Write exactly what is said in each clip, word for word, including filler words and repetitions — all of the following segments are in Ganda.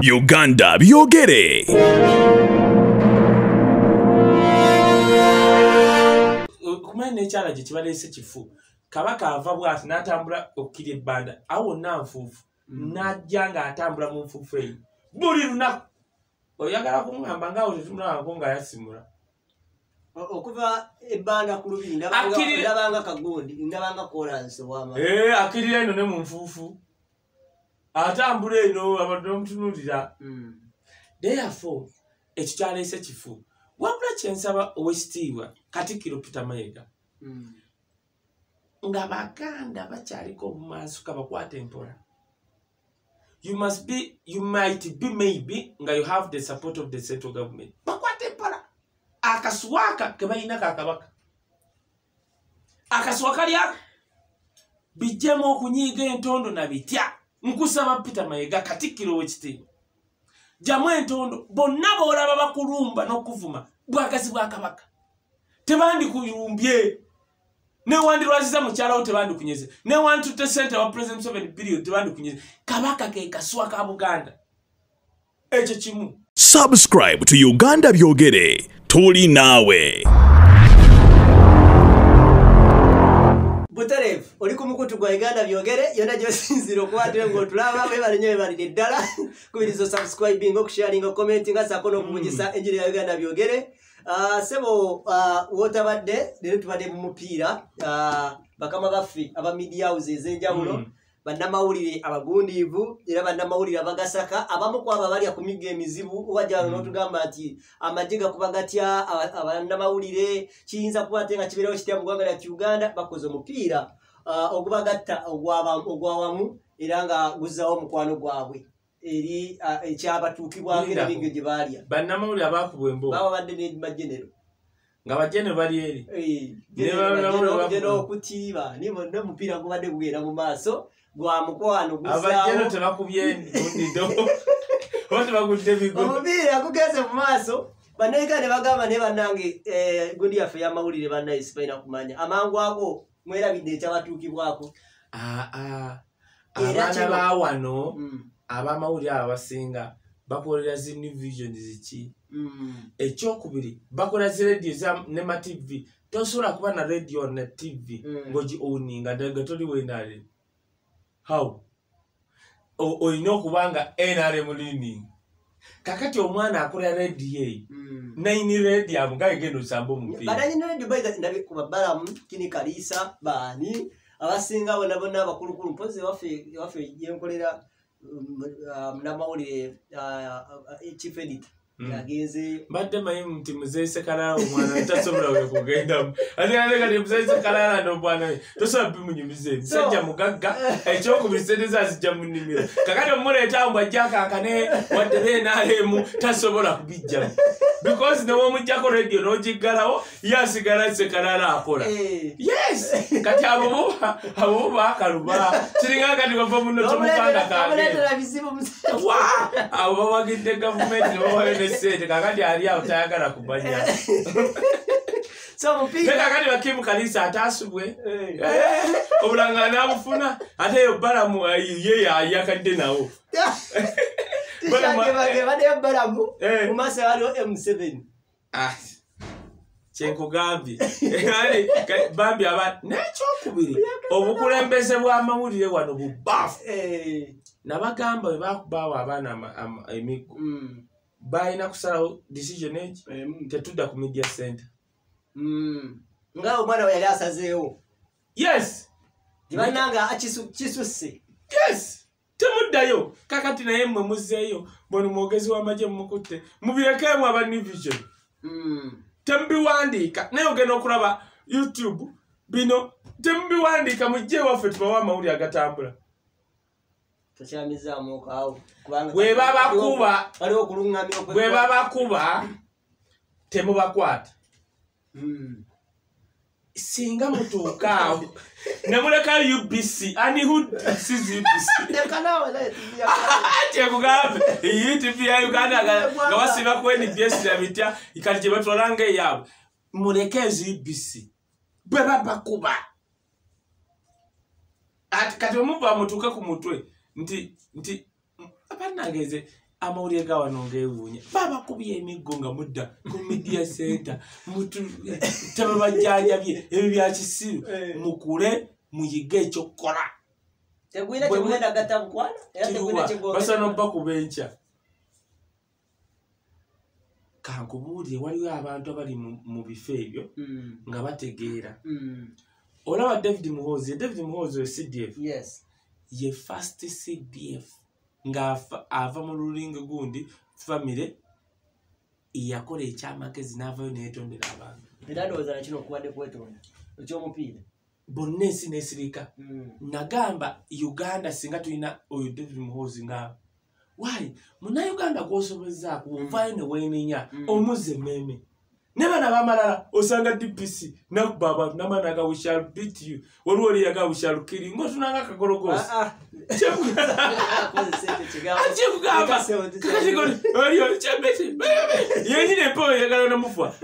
Uganda byogere. Kumene chala je kibalese kifu. Kabaka ava bwati natambula okiri banda. Awo nanfufu. Mm. Najanga atambula mu nfufu eyi. Buli lunaku. Oyagala kumwamba ngawo tetumula ngonga yasimula. Okuva ebanda ku lubiri ndabanga kagondi ndabanga kolanse wama. Eh akiri eno ne mu nfufu. Atambula eno abantu mutunulira. Mm. Therefore ekyo kyalese kifu. Wabula kyensaba owekitiibwa Katikkiro Peter Mayiga. Mm. Nga baganda bakyaliko obumaaso kabakwata empola. You must be, you might be maybe nga you have the support of the central government. Bakwata empola. Akaswaka kebalina kakabaka. Akaswaka lyako bijjemu okunyiiga entondo na bitya. Nkusaba Peter Mayiga Katikkiro owekitiibwa. Jamu entondo bonna boolaba bakulumba n'okuvuma bwakasi bwa kabaka. Tebandi kuyumbye. Ne wandi lwaziza mukyala wo tebandi kunyeze. Ne wandi tutte center wa President seven billion tebandi kunyeze. Kabaka ke kaswa ka Buganda. Ekyo kimu. Subscribe to Uganda byogere. Tuli nawe. Buterevu oli ku mukutu gwa Uganda byogere yonna gyosinzira okuwatira ng'otulaba bebale nnyo bebalidde ddala kubiriza subscribing okusharinga commenting asako n'okuvugisa enjiri ya Uganda byogere. Uh, sebo uh, wotabadde lero tubadde mu mupiira uh, bakama baffe aba media houses enjawulo mm. Bannamawulire abagundiivu era bannamawulire abagasaka abamu kwaba bali akumiga emizibu wajja mm. N'otugamba nti amagye gakuba gatya abannamawulire kiyinza kuba ate nga kibeerawo kitya mu ggwanga lya Uganda bakoze omupiira uh, ogubagatta ogwawamu era nga guzzaawo omukwano gwabwe eri ekyabatuukibwako era bingi gye baalya bannamawulire abakubwa embo baba badde ne majenero nga bajenero bali eri jenero okutiiba nibo n'omupiira gubadde gugenda mu maaso gwa mukwano guzzaawo abajenero tebakubye ndido ote bagudde bigo omupiira gugenze mu maaso bannayika ne bagamba ne bannange gundi yaffe y'amawulire bannaye sibalina kumanya amangu ago mwerabidde ekyabatuukibwako abaana baawano abamawulire abasinga bakolera zi New Vision ziki mm. Ekyokubiri bakola zi radio ne ma T V tosobola kuba na radio na T V mm. Ngoji owninga daga toli wenale how oyina okubanga N R M leaning kakati omwana akola radio eyi mm. Naini radio amugaye gendo sambo mupiira badanyi radio baida ndabe kuba balamu kini kalisa bani abasinga bona bona abakulukulu mpoze wafe wafe yenkolera mnamawulire chief editor yagenze badde mayi mti muzee Sekalala omwana tasobola we kugenda ati aleka ne muzee Sekalala no bwana tosobola bimunyumize musajja mugagga ekyokubisendeza zijja munimira kakati omuleeta mbwa jjaka akane wadde beenaalemu tasobola kubijjamu because ne womujjako radio n'ogiggalawo yasigala Sekalala akola yes kati abo abo bakaluba kiringa kati bava muno tomupanga kange abo bawagidde gavumenti ne sente kakati ali awo tayagala kubanya so mupiira kakati bakimu kalisa atasubwe obulanga n'abufuna ate yo balamu ye yakadde nawo balamu bade balamu mu maaso waliwo M seven ah kyenkugambye bambi aba n'ekyokubiri obukulembeze bw'amawulire wano bubafu nabagamba bwe bakubaawo abaana emigo baina kusalawo decision age mm. Tetudda ku media center mm. Ngao mwana yali asazeewo yes dibananga achisu chisuse yes temuddayo kakati naye mmwe muzzeeyo bono mwogezi w'amagye mmukutte mubirekeemu aba New Vision mm. Tembiwandiika naye ogenda okulaba YouTube bino tembiwandiika mujje waffe tubawa amawulire agatambula Gwe baba kuba waliwo kulungamya okwe gwe baba kuba temubakwata mm. Singa mutuuka awo nemuleka U B C ani who sees U B C kyekugambe U T V ya Uganda nga basiba ku N B S na bitya ikati gye batwalanga eyaabwe muleke U B C bwe baba kuba ati kati omuva mutuuke ku mutwe nti nti abanageze amawulire ga wano ngewuunya babakubye emiggo nga mudda ku media center tababajjanjabye ebyo bya kisiru mukule muyige ekyokukola basana bakuba enkya kankubuulire waliwo abantu abali mu bifo ebyo nga bategeera olaba David Muhoozi David Muhoozi we C D F ye first C D F nga ava mu lulingo gundi family yakola ekyamagezi n'avayo neetondera abantu era ndowooza nakino okuwadde kwetonda ekyomupiira bonna ensi n'esirika nagamba Uganda singa tulina oyo David Muhoozi nga wayi munnauganda gwosobozaako wonvaayo ne weenenya omuze meme ne bana bamalala osanga D P C nakuba abantu namanaga we shall beat you waliwo oli yaga we shall kill you ngotunanga akagologosi yenyine empewo yagala namufa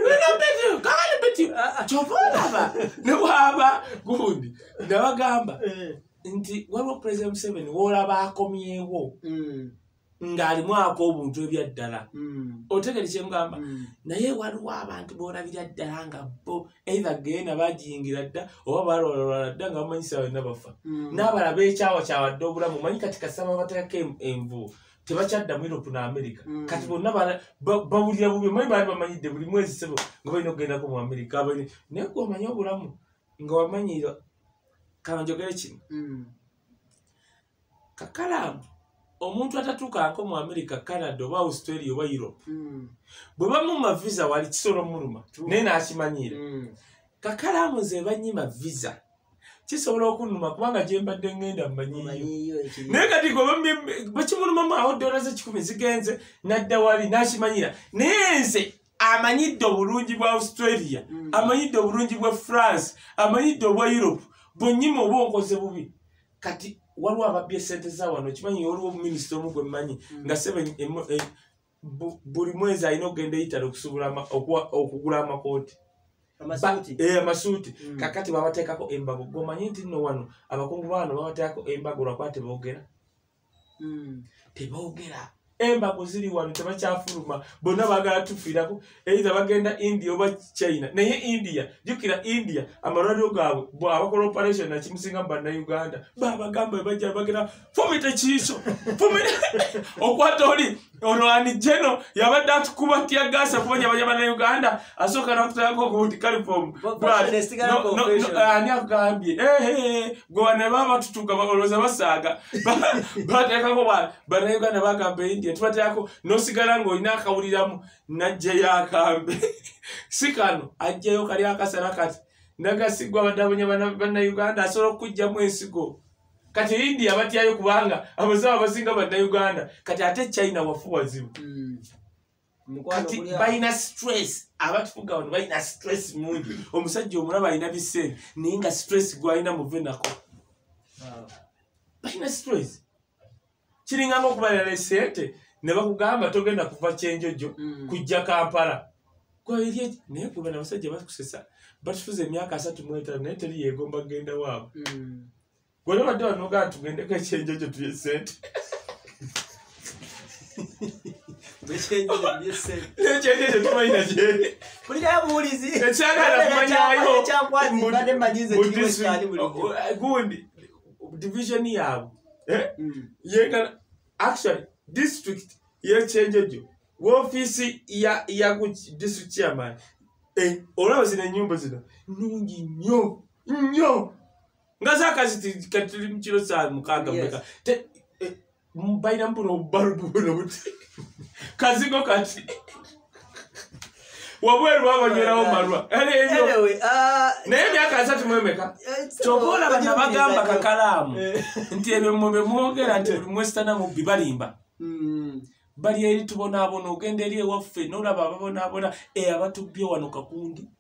kyovaolaba ne bwaba gundi nabagamba nti waliwo President Museveni woolaba akomyewo ng'alimu ako obuntu ebyaddala otegere kyemugamba naye waliwo abantu boolabira ddala nga bo either genda bagiyingira dda oba balwalwala dda nga bamanyisa bonna bafa n'abalala beekyawakyawadde obulamu manyi kati kasaba bateekako envu tebakyadda mu Europe ne America kati bonna bawulira bubi manyi baali bamanyidde buli mwezi sebo nga balina okugendako mu America naye gwe omanyi obulamu nga wamanyira kanjogere kino kakalaamu omuntu atatuukanko mu America, Canada oba Australia oba Europe bwe bamumma visa wali kisolo muluma naye n'akimanyiira kakalaamu ze banyima visa kisobola okunuma kubanga gye mbadde ngenda mmanyiyo naye kati gwe bakimulumamu awo dola ze kikumi zigenze nadda wali n'akimanyiira naye nze amanyidde obulungi bwa Australia amanyidde obulungi bwa France amanyidde obwa Europe bonyima oba onkoze bubi kati waliwo ababbye sente za wano kimanyi waliwo minisita omu gwe mmanyi nga buli mwezi alina okugenda eyitala okugula amakooti amasuuti kakati babateekako embago gomanyi nti nno wano abakungu bawano babateekako embago lwakuba teboogera teboogera embago ziri wano tebakyafuluma bonna baagala tufiirako eitha bagenda India oba China naye India jukira India amalwaliro gaabwe abakola operation nakimusinga mu bannayuganda babagamba bajja bagenda fumita kiiso okwata oli ono ani jeno yabadde atukuba tya gasa kubanya bannayuganda asooka nakutayako ku California ani akugambye gwe wane baba tutuka balowooza basaaga bateekako bannayuganda bagamba India tubateako nosigala ng'olina akawuliramu najja yakambe si kano ajjayo kali akasala kati nagasigwa badabanya bannayuganda asobola okujjamu ensigo kati India batyayo kubanga abasawo abasinga bannayuganda kati ate China wafu wazibu kati balina stress abatufuga wano balina stress mungi omusajja omulaba alina bisente naye nga stress gwalina muvenako balina stress kiringa ng'okubalira esente ne bakugamba togenda kuva Kyenjojo kujja Kampala kweri naye kuba n'abasajja bakusesa batufuza emyaka asatu mu etaano naye teri yeegomba kugenda waabwe gwona badde banogaa tugendeko Ekyenjojo tulye sente Ekyenjojo tumalina gyeri gundi division yaabwe yengana actually district y'Ekyenjojo w'ofiisi ya ya district chairman eh olaba zino ennyumba zino nnungi nnyo nnyo nga zaakaziti katuli mu kiro saa mukaaga mbeka balina mpuno obubalubu buno buti kazigo kati wabweru babanywerawo malwa naye emyaka asatu mu emeka kyobola bana bagamba kakalaamu nti ebyo mube mwogera nti mwesitana mu bibalimba bali eri tubonaabona ogenda eri ewaffe n'olaba ababonaabona abatubbye wano kakundi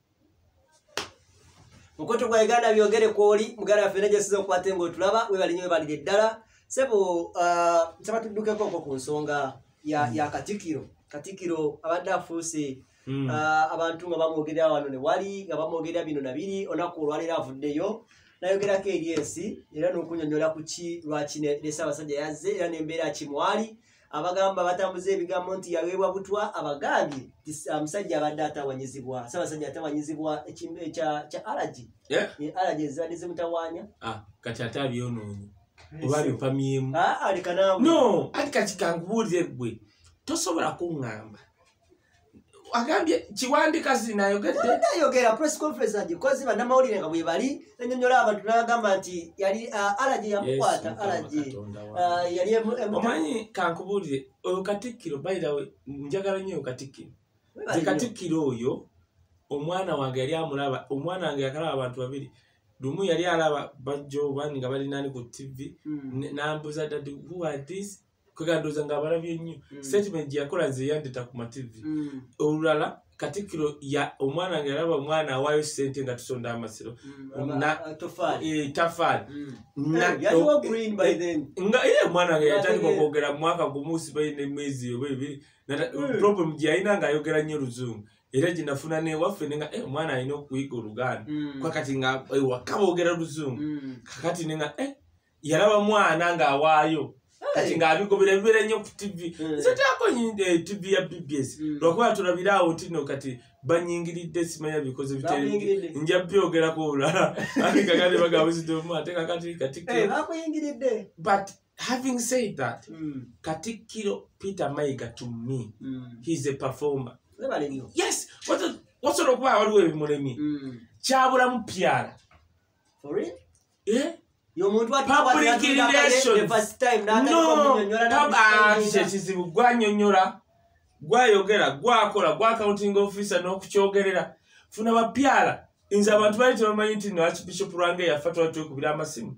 mukoto gwa Uganda byogere kwoli muganda waffe nejasiza okukwate ng'otulaba webalinye webalire ddala sebo nsaba tuddukeko ko ku nsonga ya Katikkiro Katikkiro abadde afuuse abantu nga bamwogerera wano ne wali nga bamwogerera bino nabiri olunaku olwaleero avuddeyo nayogerako eri ensi era n'okunyonyola ku ki lwaki ne Ssaabasajja yazze era n'embeera kimwali abagamba batambuza ebigambo nti yaweebwa butwa abagambye omusajja abadde atawanyizibwa Ssaabasajja atawanyizibwa ekimbe kya allergy allergy ezadde zimutawaanya kati ate abyonoonye oba bipamyemu aleka naawe no ati kati kankubuulire ggwe tosobola kuŋŋamba agambye kiwandika zinayogedde nayogera press conference agikoze bannamawulire nga bwe bali ennyonnyola abantu n'agamba nti yali allergy yamukwata allergy yali omanyi kankubuulire oyo Katikkiro by the way njagala nnyo Katikkiro ze Katikkiro oyo omwana wange yali amulaba omwana wange yakalaba abantu babiri lumu yali alaba bajjo bani nga bali nani ku T V n'ambuza dadi who are this kwegandoza nga balabye nnyo statement gye yakola nze yandeta ku ma T V olulala Katikkiro ya omwana wange yalaba omwana awaayo ssente nga tusonda amasiro tafaali nga ye omwana wange yatandika okwogera mu mwaka gumuusi balina emwezi oba ebiri problem gye yalina ng'ayogera nnyo Luzungu era gye nafuna newaffe nenga omwana alina okuyiga Oluganda kakati nga waka boogera Luzungu kakati nenga yalaba mwana ng'awaayo kati ng'abigobera bibeera nnyo ku T V nze taako T V ya B B S lwakuba tulabiraawo nti no kati banyingiridde simanya bikoze biteri nja byogerako olulala ate kakati bagabuzidemu ate kakati Katikkiro but having said that Katikkiro Peter Mayiga to me he's a performer. Yes, wasobola okuba waliwo ebimulemi kyabulamu pyala ekizibu gwanyonyola gwayogera gwakola gwa counting officer n'okukyogerera funa bapyala nze abantu bali tebamanyi nti no Archbishop Lwange yafa twatwekubira amasimu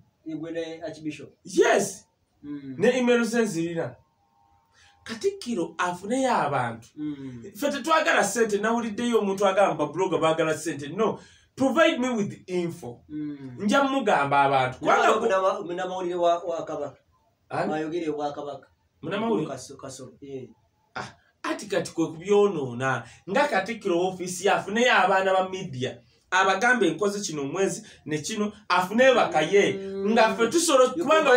yes ne email zenzirina Katikkiro afuneyo abantu ffe tetwagala ssente nawuliddeyo omuntu agamba blogger baagala ssente no provide me with info nja mugamba abantu munamawulire wa Kabaka ayogere wa Kabaka munamawulire ati kati kwe kubyonoona nga Katikkiro office yafuneyo abaana ba media abagambe enkoze kino mwezi ne kino afuneyo bakaye nga ffe tusobola kubanga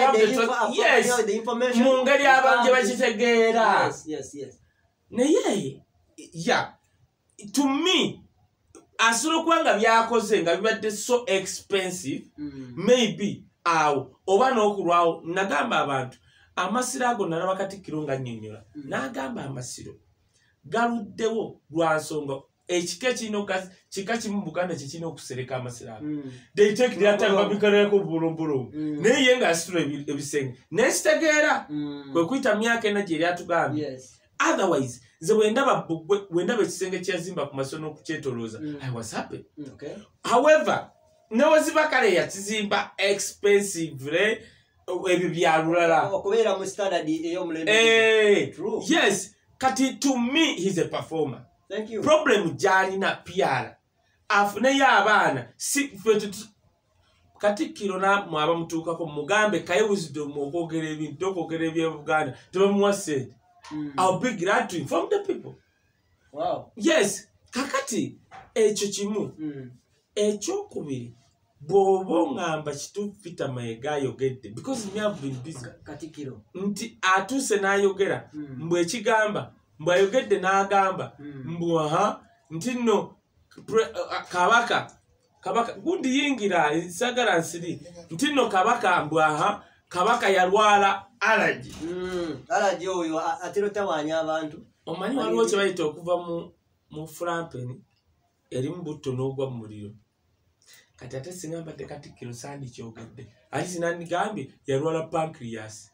mu ngeri abantu bakitegeera naye ya to me asobola okuba nga byakoze nga bibadde so expensive maybe awo oba n'okulwawo nagamba abantu amasiro ago nalaba Katikkiro nga nnyonnyola n'agamba amasiro galuddewo lwa nsonga ekika kino kika kimu Buganda kikina okusereka amasiro ago they take their time babikalako bulombulomu naye ye ng'asitula ebisenge nekitegeera kwe kuyita myaka ena gye eryatugambye otherwise nze wendaba ekisenge kyazimba ku maso n'okukyetolooza I was happy however neweziba kale yakizimba expensively ebyo byalulala okubeera mu standard ey'omulembe yes kati to me he's a performer. Thank you. Problem jalina pyala afuneyo abaana si Katikkiro na mwaba mutuukako mugambe kaye wisdom okwogera ebintu okwogera ebyebuganda tebamuwa ssente I'll be glad to inform the people. Wow. Yes kakati ekyo kimu ekyokubiri bw'oba oŋŋamba kituufu Peter Mayiga ayogedde because me have been busy Katikkiro nti atuuse n'ayogera mbu ekigamba mbu ayogedde n'agamba mbu aha nti nno kabaka kabaka gundi yingira sagala nsiri nti nno kabaka mbu aha kabaka yalwala allergy allergy oyo atero tawaanya abantu omanyi waliwo kye bayita okuva mu mu flampeni eri mu butto n'ogwa mu muliro kati ate singa mbadde Katikkiro sandi kyogedde ati sinandigambye yalwala pancreas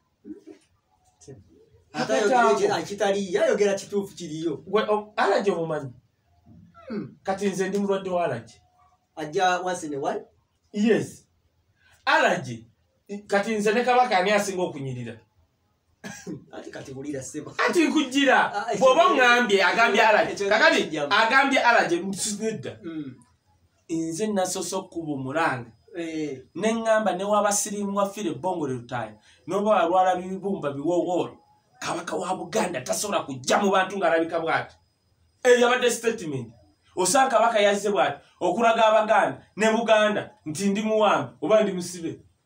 kitali yayogera kituufu kiriyo allergy omumanyi kati nze ndi mulwadde wa allergy ajja once in a while yes allergy kati nze ne kabaka ani asinga okunyirira ati kati bulira sebo ati nkujira bw'oba ngambye agambye allergy kakati agambye allergy msinedda nze nasoso kuba omulanga neŋŋamba ne wabasirimu wafire Bongole Lutaaya n'oba walwala bibumba biwowoolo kabaka wa Buganda tasobola kujja mu bantu ng'alabika bw'ati eyo yabadde statement osanga kabaka yazze bw'ati okulaga Abaganda ne Buganda nti ndi muwambe oba ndi musibe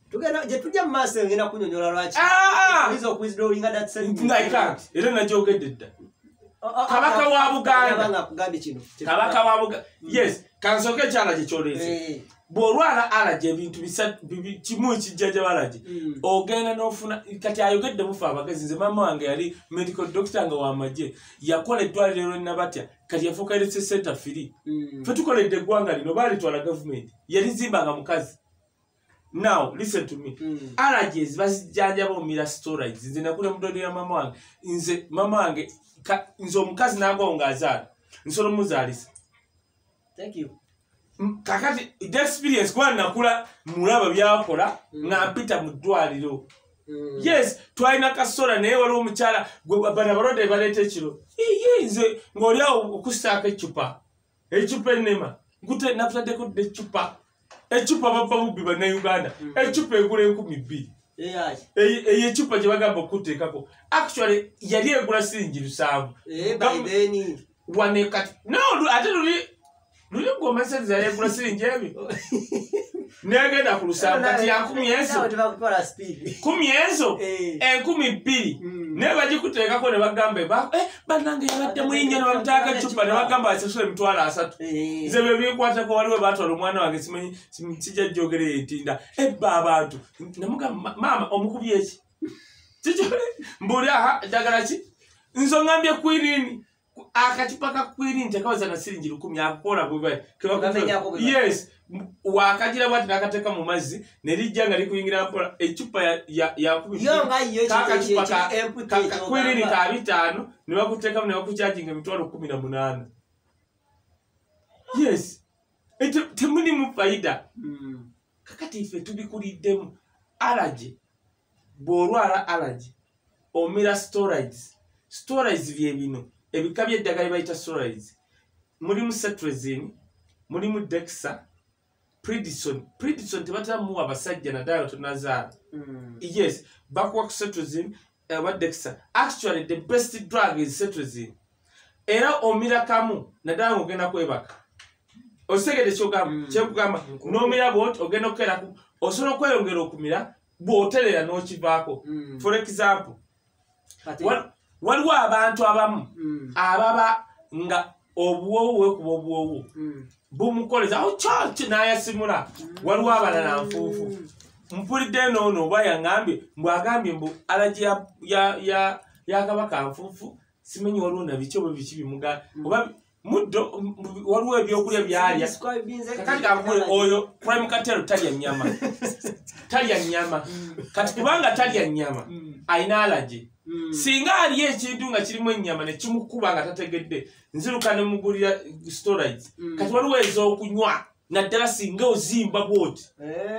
tugenda je tujja maaso ngena kunyonyola lwaki ah hizo kwizdolinga that sentence I can't era najogedde dda kabaka wa Buganda yabanga kugambi kino kabaka wa Buganda yes kansoke kyala gye kyolese bwolwala alaje ebintu bisatu kimu ekijjaja balaje ogenda n'ofuna kati ayogedde mufa abagezi nze mama wange yali medical doctor nga wamaje yakola eddwaliro lwe Nabatya kati yafuuka health center free fe tukoledde eggwanga lino baalitwala government yalizimbanga mukazi. Now listen to me. Mm. Allergies bazijjanja bomira storage nze nakule mudodo ya mama wange nze mama wange nze omukazi nagonga azaala nsolo muzaalisa. Thank you. Kakati the experience kwa nakula mulaba byakola mm. nga mpita mu ddwaliro. Mm. Yes, twalina kasola naye waliwo omukyala gwe bana barode baleta ekiro. Iye nze ng'olyawo okusaaka ecupa. Ecupa ennema. Nkute nakutaddeko ecupa. Echupa baba bubi bana Uganda. Mm. Echupa egula enkumi bbiri. Yeah. Eye echupa gye bagamba okuteekako. Actually yali egula siringi lusanvu. Eh by then wane kati. No, ate luli luli ngoma senza yali egula siringi ebi. Negenda ku lusanvu kati ya kumi enso. Kumi enso? Enkumi bbiri. Ne bagikuteekako ne bagamba ba eh banange yabadde muyinya ne bamutaaka echupa ne bagamba asasule emitwalo asatu. Nze bwe bikwatako waliwo batwala omwana wange simanyi sijja jjogera etinda ebba abantu namugamba mama omukubi eki kijole mbuli aha ddagala ki nzo ngambye kwinini akacupa ka kwinini tekawaza na siringi lukumi akola bwe yes wakagira bwati nakateeka mu mazzi ne lijja nga likuyingira mpola ecupa ya ya ya kubi kakacupa ka kwinini ka bitaano ne bakuteeka ne bakucharginga emitwalo kumi na munaana. Yes. Ete temuni mu faida. Mm. Kakati ife tubikuliddemu allergy. Bwolwala allergy. Omira storage. Storage bye bino. Ebika by'eddagala bayita storage. Mulimu cetirizine, mulimu Dexa, prednisone. Prednisone tebatamuwa abasajja naddala tonazaala. Mm. Yes. Bakuwa ku cetirizine, uh, Dexa. Actually the best drug is cetirizine. Era omira kamu naddala ng'ogenda kwebaka. Osegede kyogamba mm. kyekugamba nomira bot ogenda okera ku osobola okweyongera okumira bw'oterera n'okivaako. Mm. For example waliwo abantu abamu mm. ababa nga obuwowu wekuba obuwowu mm. bumukoleza awo kyaki n'ayasimula mm. waliwo abalala nfuufu mpulidde noono oba yaŋŋambye mbw agambye mbu alaji ya, ya, ya, ya kabaka nfuufu simanyi waliwo nabiki oba biki bimuga mm. oba muddo waliwo ebyokulya byalya kakati kakule oyo prime katero talya nnyama talya nnyama kati kubanga talya nnyama ayina allergy singa ali ekintu nga kirimu ennyama ne kimukuba nga tategedde nziruka ne mugulira storage kati waliwo ez'okunywa naddala singa ozimba bwoti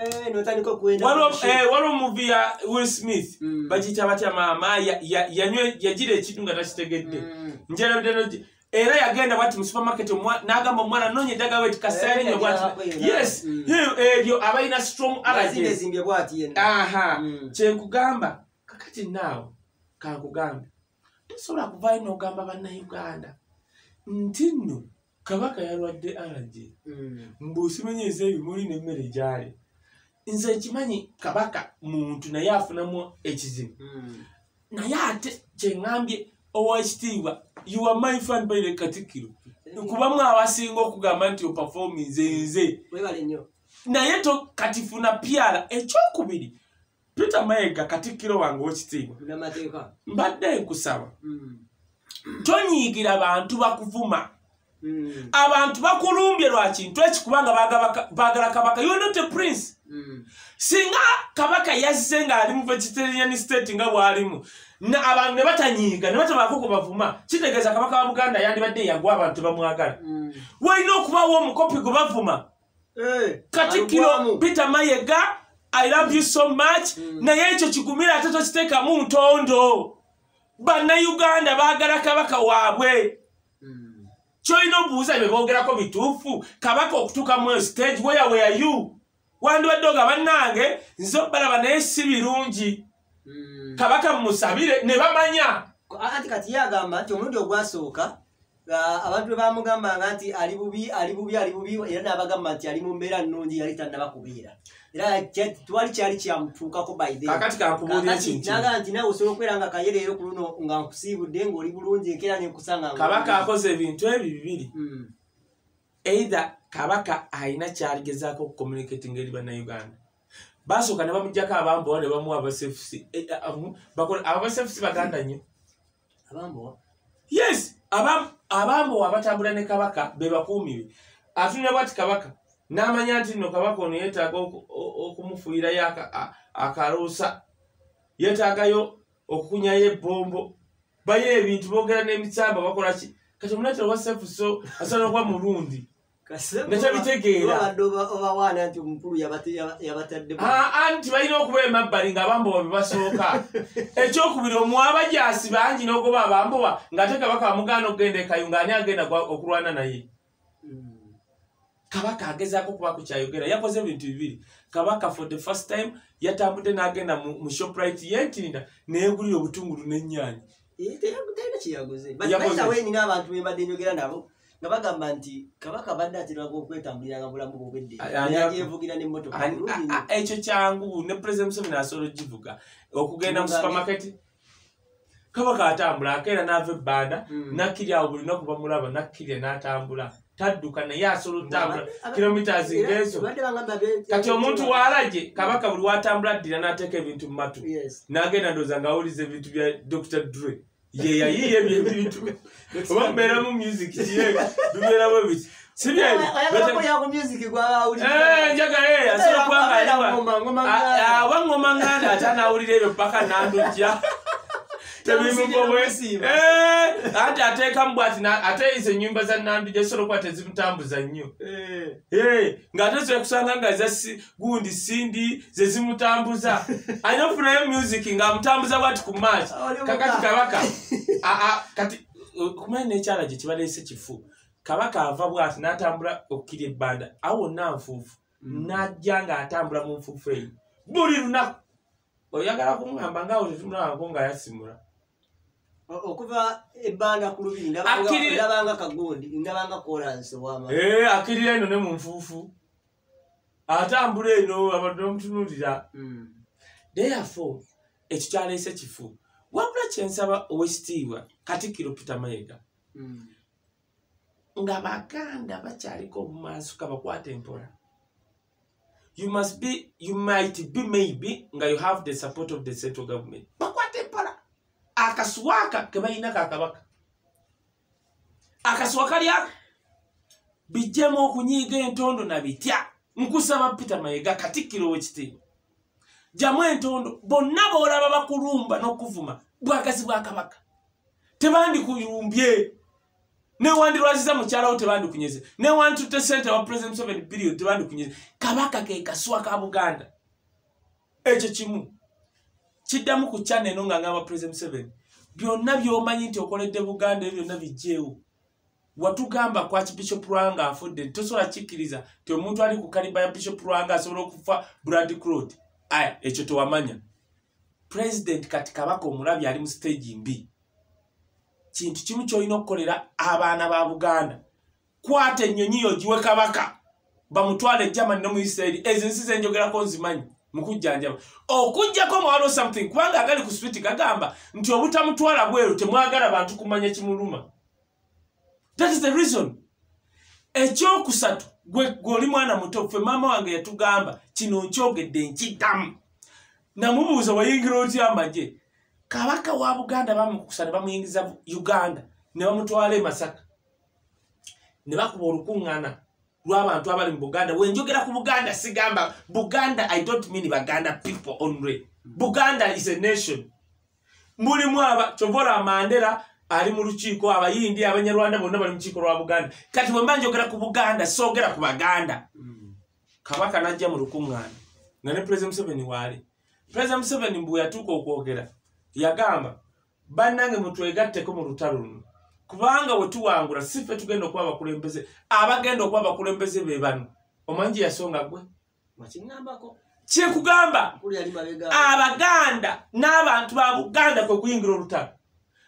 waliwo muvi ya Will Smith bagiyita batya maama yagira ekintu nga takitegedde njerabidde era yagenda bwati mu supermarket n'agamba omwana noonya eddagala wetu kasayali nyo bwati yes ebyo abalina strong allergies aha kyenkugamba kakati naawe kankugambe tosobola kuvaayo n'ogamba bannayuganda nti nno kabaka yalwadde allergy mbuosimenyeeza ebimuli n'emmere gyali nze nkimanyi kabaka muntu naye afunamu ekizibu naye ate kyeŋŋambye owekitiibwa you are my fan by the Katikkiro kubamu abasinga okugamba nti operform nze nze naye to katifuna pyala ekyokubiri Peter Mayiga Katikkiro wange owekitiibwa mbadde nkusaba tonyiigira abantu bakuvuma abantu bakulumbye lwa kintu ekikubanga baagala kabaka you are not a prince singa kabaka yazze ng'ali mu vegetarian state nga bw'alimu abantu ne batanyiiga ne batabaako kubavuma kitegeeza kabaka wa Buganda yandibadde yagwa abantu bamwagala walina okubawo omukopi gwe bavuma Katikkiro Peter Mayiga I love you so much naye ekyo kigumira ate tokiteekamu ntondo bannayuganda baagala kabaka waabwe kyolina obuuza bye boogerako bituufu kabaka okutuuka mu stage where were you wandibadde oga bannange nze balaba naye si birungi kabaka musabire ne bamanya anti kati yagamba nti omulundi ogwasooka abantu bamugamba nti ali bubi ali bubi ali bubi era nabagamba nti ali mu mbeera nnungi yali tannaba kubeera era twali kyali kyamutuukako by the kakati kankubulira ekintu naga nti nawe osobola okubeera nga kayere ero ku luno nga nkusiibudde ng'oli bulungi enkeera nenkusanga kabaka akoze ebintu ebyo bibiri either kabaka alina kyaligezaako okucommunicating eri bannayuganda basooka ne bamugjako abambowa ne bamuwa abasefusi abasefusi baganda nnyo abambowa yes abambowa abatambula ne kabaka be bakuumiwe atunira bwati kabaka n'amanya nti nno kabaka ono yeetaaga okumufuuyirayo akaluusa yeetaagayo okukunyayo ebbombo bayo ebintu boogera n'emisamba bakola ki kati omuleetero wa sefuso asobola okuba mulundi nekyabitegeera anti balina okuba emabbali ng'abambowa be basooka ekyokubiri omwabajasi bangi n'ogoba abambowa ng'ate kabaka bamugaana okugenda ekayo ng'ani agenda okulwana naye kabaka agezaako okubaako kyayogera yakoze ebintu bibiri kabaka for the first time yatambudde n'agenda mu shoprite yentinda neyegulira obutungulu n'ennyaanya talina kyeyaguze baitawenina abantu bembadde njogera nabo nga bagamba nti kabaka badde atirwako okwetambuliranga bulamu bwobweddeyevugira nemmotoka ekyo kyangu ne president Museveni asobola ogivuga okugenda mu supermarket kabaka atambula akeera n'ava ebbanda nakkirya awo buli naku bamulaba nakkirya n'atambula tadduka naye asobola otambula kilometers ngezo kati omuntu waalagye kabaka buli watambula addira n'ateeka ebintu mu matu n'agenda ndowooza ng'awuliza ebintu bya Doctor Dre ye yayiye ebintu oba mubeera mu music kiye bibeeramu ebiki njagala asobola kubanga wangoma nganda ate anaawulira ebyo paka nandujja ate ateekamu bwati ate izo ennyumba za nandujja zisobola okuba tezimutambuza nnyo ng'ate zola kusanga nga gundi sindi zezimutambuza alina okufunayo music ng'amutambuza bwati ku maaso kakati kabaka kati kumanya n'ekyala gye kibaleese kifu kabaka ava bwati n'atambula okukirya ebbanda awo wonna nfuufu n'ajja ng'atambula mu nfuufu eyo buli lunaku oyagala kumuŋŋamba ngaawo tetumulabako nga yasimula okuva ebbanda ku lubiri ndabanga kagundi ndabanga kolansi wama akirira eno ne mu nfuufu atambula eno abadde omutunuulira therefore ekyo kyaleese kifu wabula kyensaba owekitiibwa Katikkiro Peter Mayiga nga baganda bakyaliko obumaaso kabakwata empola you must be you might be maybe nga you have the support of the central government bakwata empola akaswaka kebalina kakabaka akaswaka lyako bijjemu okunyiiga entondo na bitya nkusaba Peter Mayiga Katikkiro w'ekitiibwa jamu entondo bonna boolaba bakulumba n'okuvuma bwagazi bwa kabaka tebandikulumbye newandirwaziza mukyalawo tebandikunyeze newantute sente wa president Museveni billion tebandikunyeze kabaka ke kaswa ka Buganda ekyo kimu kiddamu ku channel eno nga ngamba president Museveni byonna by'omanyi nti okoledde Buganda ebyo byonna bijjeewo watugamba kwa Bishop Lwanga afudde tosobola kikkiriza ti omuntu ali ku kaliba ya Bishop Lwanga asobola okufa Brad Crowd aya ekyo tewamanya president kati kabaka omulabi ali mu stage mbi kintu kimu kyolina okukolera abaana ba Buganda kwata ennyonyi yo giwe kabaka bamutwale Germany ne mu Israeli ezo ensi zenjogerako nzimanyi mukujjanjaba okujjako mwalo something kubanga agali ku switi kagamba nti obutamutwala bweru temwagala bantu kumanya kimuluma. That is the reason. Ekyokusatu gwe goli mwana muto ffe mama wange yatugamba kino nkyogedde nkiddamu namubuuza wayingira otya amagye kabaka wa Buganda bamukusana bamuyingiza Uganda ne bamutwala e Masaka ne bakuba olukuŋŋaana lw'abantu abali mu Buganda. Wenjogera ku Buganda sigamba Buganda, I don't mean Baganda people only. Buganda is a nation. Mulimu aba Chovola Mandela ali mu lukiiko, abayindi abanyarwanda bonna bali mu lukiiko lwa Buganda. Kati bwe mba njogera ku Buganda soogera ku Baganda. Kabaka najja mu lukuŋŋaana nga ne President Museveni waali. President Museveni mbu yatuuka okwogera yagamba bannange mutwegatteko mu lutalo luno kubanga we tuwangula si ffe tugenda okuba abakulembeze, abagenda okuba abakulembeze be bano. Omanyi yasonga gwe kyekugamba Abaganda n'abantu ba Buganda kwe kuyingira olutalo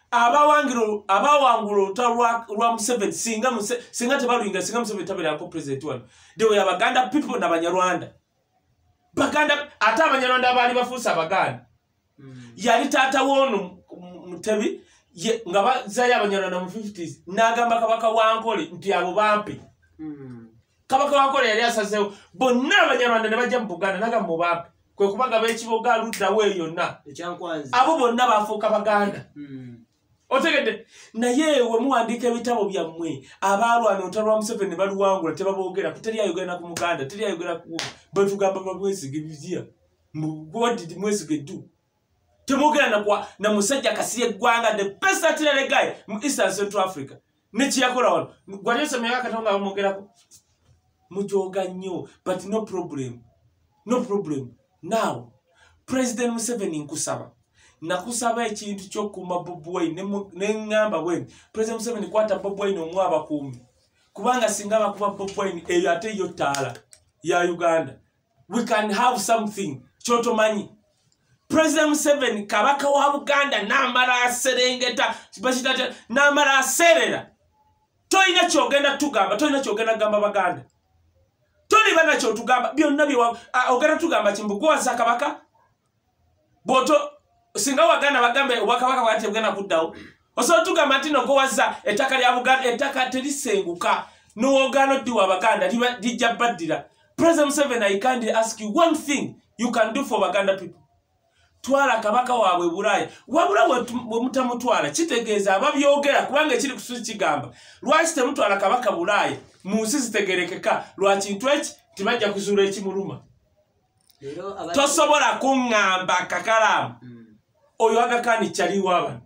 abawangiro abawangiro olutalo lwa Museveni singa muse singa tebalwinga singa Museveni tabeerako president wano they were Abaganda people n'Abanyarwanda Baganda ate Abanyarwanda abaali bafuusa Abaganda yali taata w'ono Mutebi nga bazaayo Abanyarwanda mu fifties n'agamba Kabaka Wankole nti abo bampi Kabaka Wankole yali asazeewo bonna Abanyarwanda ne bajja mu Buganda n'agamba mu bampi kwe kubanga b'ekiboga luddawo eyo yonna abo bonna baafuuka Baganda otegedde naye we muwandiika ebitabo byammwe abaalwana olutalo lwa Museveni ne baluwangula tebaboogera teri ayogera ku Muganda teri ayogera ku betugamba bamwesige bizya what did Mwesige do temwogera nakwa na musajja Kasirye Gwanga the best artillery guy mu East and Central Africa nekiyakola wano gwali osomyako Katonda bamwogerako mujoga nnyo but no problem no problem now President Museveni nkusaba nakusaba ekintu ky'okuma Bobi Wine ne ngamba bwe President Museveni kwata Bobi Wine omwaba kumi kubanga singa bakuba Bobi Wine eyo ate yo taala ya Uganda we can have something kyotomanyi President Museveni kabaka wa Buganda namara aserengeta bashitata namara aserera toyina kyogenda tugamba toyina kyogenda gamba Baganda toli bana kyo tugamba byonna byo ogera tugamba kimbugwaza kabaka boto singa Waganda bagambe Obwakabaka bwate bugenda kuddawo osobola tugamba nti no gowaza ettaka lya Buganda ettaka terisenguka n'owogano ddi wa Baganda lijja baddira President Museveni I can't ask you one thing you can do for Baganda people twala kabaka waabwe Bulaaya wabula we mutamutwala kitegeeza ababyogera kubanga ekiri kususu kigamba lwaki temutwala kabaka Bulaaya mu nsi zitegerekeka lwa kintu eki tibajja kuzuula ekimuluma tosobola kuŋŋamba Kakalaamu oyo Aga Khan kyaliwo abantu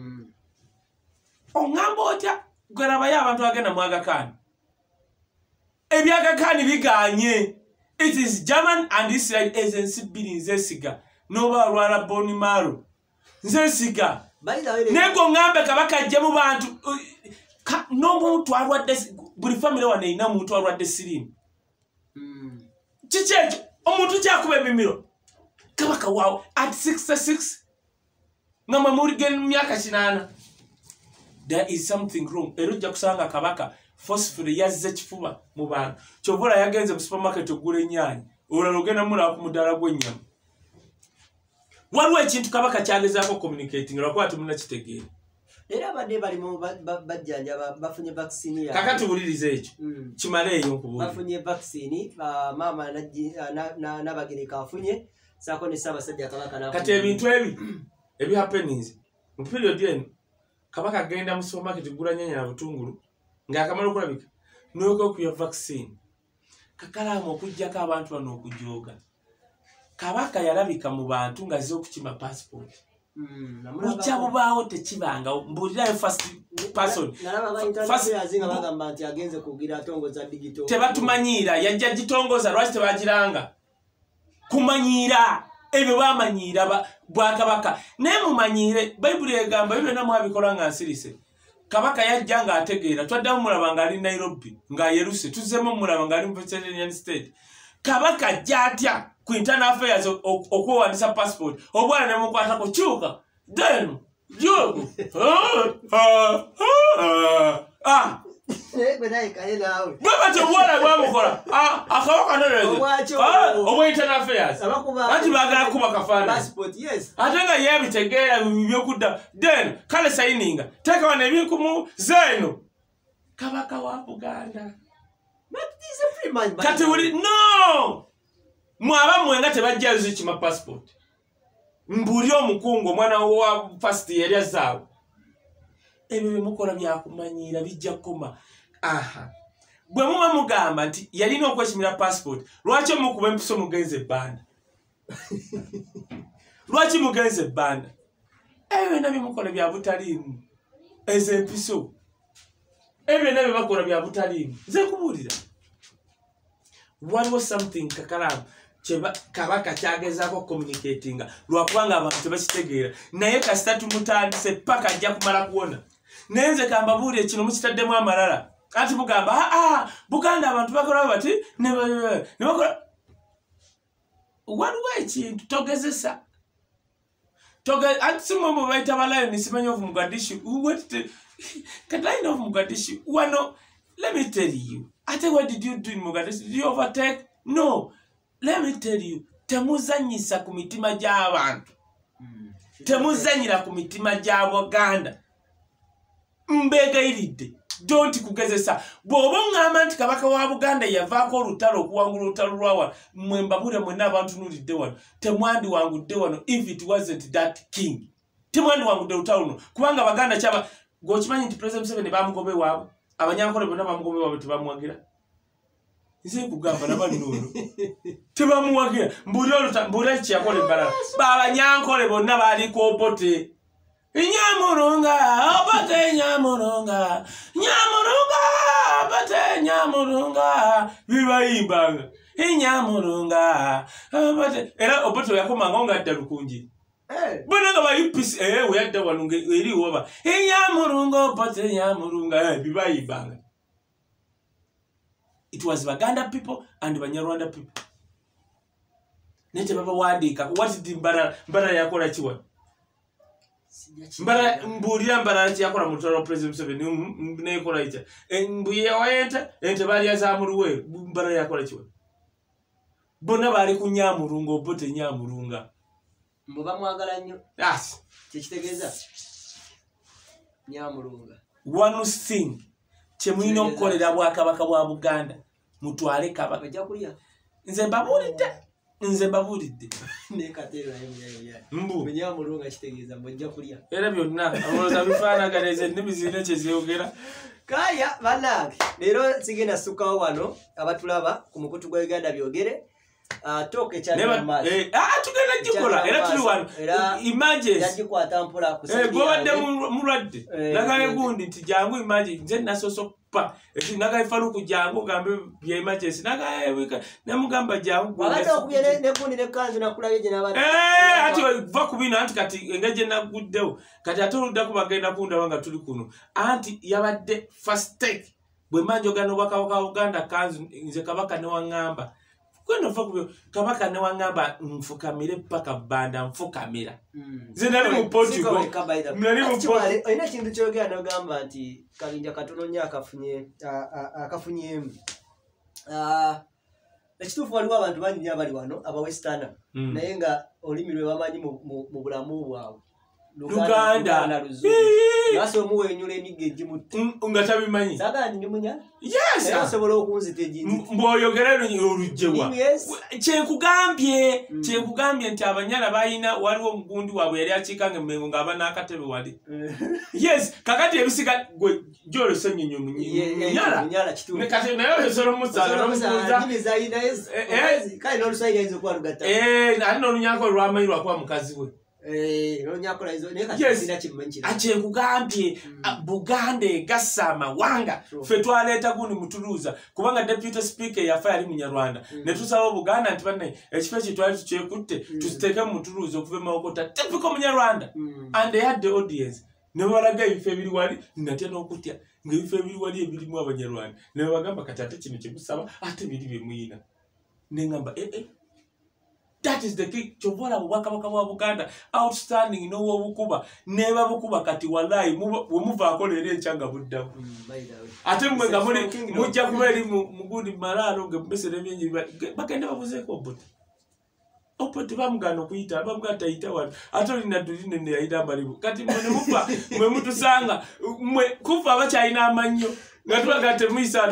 oŋŋamba otya gwerabayo abantu agenda mu Aga Khan ebya Aga Khan biganye it is German and Israel agency biri nzesiga noba lwala Boni Maro nzesiga nego ŋŋambe kabaka ajje mu bantu n'omuntu alwadde buli famire wane ina muntu alwadde sirimu kiki ekyo omuntu kyakuba emimiro kabaka waawo at sixty-six nga mwe muli mu myaka kinaana there is something wrong era ojja kusanga kabaka forcefully yazze kifuba mu bantu kyovola yagenze mu supermarket ogula ennyaanya olala ogenda mulaba ku mudaala gw'ennyama waliwo ekintu kabaka kyagezaako communicating lwakuba temunnakitegeera era abadde balimu bajjanja bafunye vaccine ya kakati tuwulirize ekyo kimaleeyo nkubuulira bafunye vaccine maama n'abagereka afunye saako ne Ssaabasajja Kabaka n'afunye kati ebintu ebi ebi happenings mu period eno kabaka agenda mu supermarket gula nyanya na butungulu ng'akamala okulabika n'oka okuya vaccine Kakalaamu okuggyako abantu bano okujooga kabaka yalabika mu bantu ng'azze okukima passport ujja bubaawo tekibanga mbuulirayo first person tebatumanyiira yajja gitongoza lwaki tebagiranga kumanyiira ebyo bamanyiira Bwakabaka naye mumanyiire bayibuli egamba byo byonna mwabikola nga nsirise kabaka yajja ng'ategeera twaddamu mulaba ng'ali Nairobi ng'ayeruse tuzzemu mulaba ng'ali mu Vegetarian State kabaka ajja atya ku internal affairs okwewandisa passport obwana ne mukwatako kyuka then jogo ah baba tobwala bwamukola akabaka nereze obwa internal affairs ati bagala kuba kafaana ate nga yebitegeera byokudda then kale sayininga teeka wana ebinkumu zeno kabaka wa Buganda kati wuli no mwaba mwenga tebajja zikima passport mbuli omukungu omwana wa first yali azaawo ebyo bimukola byakumanyiira bijja koma aha bwe muba mugamba nti yalina okwekimira passport lwaki omukuba empiso mugenze ebbanda lwaki mugenze ebbanda ebyo byonna bimukola bya butaliimu ezo empiso ebyo byonna byebakola bya butaliimu nze nkubuulira waliwo something Kakalaamu kyeba kabaka kyagezaako communicatinga lwakubanga abantu tebakitegeera naye kasita tumutandise paka ajja kumala kuwona naye nze kambabuulire kino mukitaddemu amalala anti mugamba aa Buganda abantu bakola bati ne bakola waliwo ekintu togezesa toga antsimo mu baita balayo nisimanyi of Mogadishu who went to Katline of Mogadishu wano let me tell you ate what did you do in Mogadishu did you overtake no let me tell you temuzanyisa ku mitima gy'abantu temuzanyira ku mitima gy'Abaganda mbegayiridde don't kugezesa bwoba ngamba nti kabaka wa Buganda yavaako olutalo okuwangula olutalo lwawa mwemba mure mwena abantu nulidde wano temwandi wangudde wano if it wasn't that king temwandi wangudde olutalo luno kubanga Baganda kyaba gokimanyi nti President Museveni bamugobe waabwe abanyankole bonna bamugobe waabwe tebamuwagira nze kugamba nabannono tebamuwagira mbuli oluta mbuli kyakola ebbalala babanyankole bonna baliko Obote Nyamurunga, Obote Nyamurunga, Nyamurunga, Obote Nyamurunga, bibayimbanga. Nyamurunga, Obote era Obote yakomanga ngadda lukunji. Eh, bona nga bayipisi eh oyadda walunge eri oba. Nyamurunga, Obote Nyamurunga, bibayimbanga. It was Baganda people and Banyarwanda people. Nete baba wandika, what did Mbara Mbara yakola chiwa? Mbara mbulira Mbara yakola mutoro President Museveni nekola ita mbuye wayenta ente bali yazamuluwe Mbara yakola chiwa bonna bali ku Nyamurunga Obote Nyamurunga mbuba mwagala nnyo yes kitegeeza Nyamurunga one thing chemulina okukolera Bwakabaka bwa Buganda mutwale kabaka bajja kulya nze mbabulidde nze mbabulidde nekatera ya mbu Nyamurunga kitegeeza bajja kulya era byonna amoloza bifaanaganeze ennimi zirina kyeziyogera kaya banange leero sigenda sukawo wano abatulaba ku mukutu gwa Uganda byogere toke cyane mazi eh ah tugenda jikola era tuli wano imagine yajikwata mpola kusema eh gobadde mulwadde nagaye gundi nti jangu imagine nze nasoso pa eti nagaye faruku jangu gambe bya emergency nagaye wika namugamba jangu gundi wabata okuyene ne gundi ne kanzu nakulaye je nabati eh ati va kubina anti kati engaje naguddewo kati atoludda ku bagenda kunda wanga tuli kuno anti yabadde first take bwe manjo gano Bwakabaka Uganda kanzu nze kabaka ne wangamba kweno fakubyo kabaka ne wangamba mfukamire paka banda mfukamira nze nali mu Portugal nali mu Portugal ina kintu kyogera nogamba nti Kabinja katono nya akafunye akafunyemu ah ekitufu waliwo abantu bangi nya bali wano aba western naye nga olimirwe bamanyi mu bulamu bwawe Luganda na Luzungu naso muwenyule emige jimuti nga tabimanyi sagandi ndi munya yes asobola okunzite jinti mboyogerero olujjewa kyenkugambye kyenkugambye nti abanyala bayina waliwo omugundi waabwe yali akikange mmengo ng'aba n'akatebe wali yes kakati ebisiga gwe jolo senyinyo munyala ne kati nayo esolo musala n'omukunza kale n'oluswayiri ayinza okuba lugata eh ali n'olunyako lwamayirwa kuba mukazi we eh no nyakola izo ne kati sina kimanchira ache kugambye Buganda gasama wanga fe twaleta gundi mutuluza kubanga deputy speaker ya fire Munyarwanda ne tusaba Buganda nti banne ekifechi twali tukyekutte tuziteke mutuluza okuva mawokota typical Munyarwanda and they had the audience ne balaga ife biri wali natya n'okutya ng'ife biri wali ebirimu Abanyarwanda ne bagamba kati ate kino kyemusaba ate biri bemuyina ne ngamba eh eh that is the key chovola Bwakabaka bwa Buganda outstanding no wobukuba neba bukuba kati wallahi muva akolera enchanga budda ate mwe ngamuli mujja kuberi mugundi malalo ngebesere byenyi bagenda babuze ko Obote Obote bamugano kuyita bamugata ita wano atoli na duline ne yaida balibu kati mwe mufa mwe mutusanga mwe kufa abakyayina amanyo natwaga temuyisa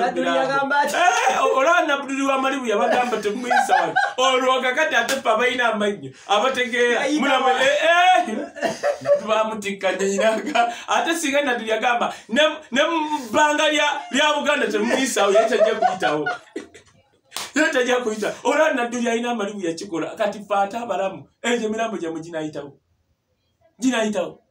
eh olana buduli wa malibu yabagamba temuyisa wano olwoka kati atepa bayina amanyo abategeera mulama eh eh bamutikanye nyinaka ate singa naduli yagamba ne ne banga lya lya Buganda temuyisa yatajja kuyitawo yatajja kuyita olana naduli ayina malibu yakikola kati fata balamu eje mirambo gya mujina ayitawo jina ayitawo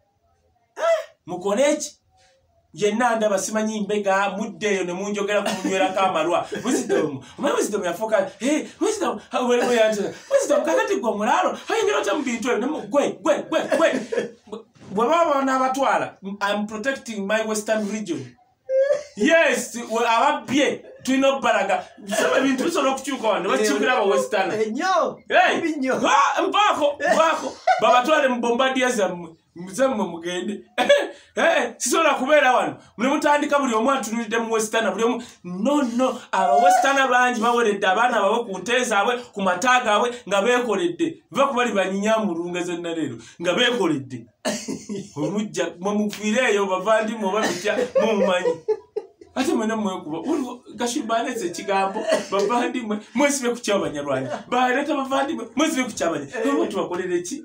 eh mukolechi yenna ndaba simanyi mbega muddeyo ne munjogera kumunywera kamalwa wisdom my wisdom yafoka hey wisdom how well we answer wisdom kakati gwa mulalo hayingira ta mbintu ne gwe gwe gwe gwe bwe baba n'abatwala I'm protecting my western region yes ababye tulina okubalaga saba ebintu bisobola okukyuka wano bakikyukira aba westana ennyo Hey, nnyo ah, mpako mpako babatwale mu bombardier zammwe muzammwe mugende Eh, sisobola kubeera wano muli mutandika buli omu atunulidde mu westana buli omu no no aba westana bangi baweredde abaana bawe ku nte zaabwe ku mata gaabwe nga beekoledde va kubali banyinya mu lunga zonna leero nga beekoledde omujja mwemufiireeyo bavandimwe oba bitya mumumanyi ate mwena mwekuba gashibaneze ekigambo bavandimwe mwesibe ku kyabanyarwanda baleeta bavandimwe mwesibe ku kyabanyarwanda tubakolere ki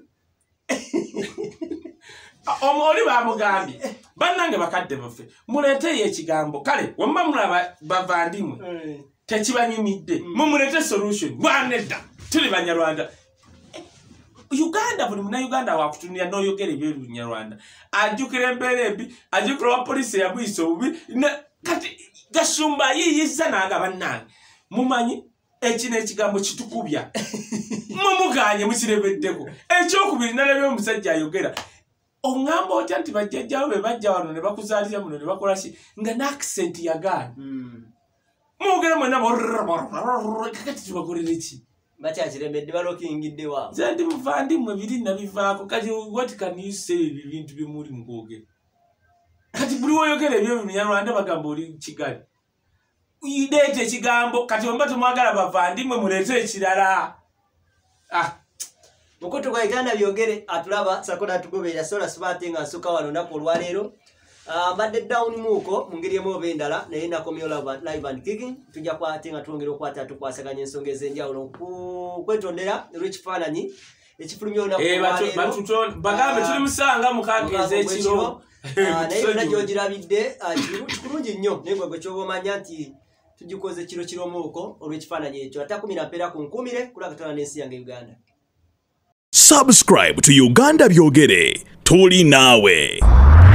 omuli bamugambye bannange bakadde baffe muleeteyo ekigambo kale wemba mulaba bavandimwe tekibanyumidde mumuleete solution bwanedda tuli banyarwanda Uganda buli munnayuganda wakutunira n'oyogera ebyerunyarwanda ajjukira embeera embi ajjukira wa polisi yabuyisa obubi kati gasumba yiyiza nanga bannange mumanyi ekino ekigambo kitukubya mumuganye mukirebeddeko ekyokubiri nalabye omusajja ayogera oŋŋamba otya nti bajjajjawo be bajja wano ne bakuzaalira muno ne bakola ki nga n'accent yagaana mwogera mwena kakati tubakolere ki bakyakirembedde balokingidde waabo nze ndi muvandimwe biri nabivaako kati what can you say ebintu byemuli mukwogera kati buli woyogera ebyo munyarwanda bagamba oli kigali leeta ekigambo kati omba temwagala bavandimwe muleete ekirala ah mukutu gwa Uganda byogere atulaba sakola atugoberera sola sibate nga nsuka wano nako olwaleero mbadde down muko mu ngeri emu oba endala naye nakomyo live and kicking tujja kwate nga twongera okwata tukwasaganya ensonga ez'enjawulo kwetondera olw'ekifaananyi ekifulumya olwaleero bagambe tuli musanga mukaaga ez'ekiro naye yonna gy'ogirabidde kikulungi nnyo naye gwe gwe kyoba omanya nti tugikoze kiro kiromuuko olw'ekifaananyi ekyo ate kumi na mpeera ku nkumire kulagatonda n'ensi yange Uganda. Subscribe to Uganda Byogere. Tuli nawe.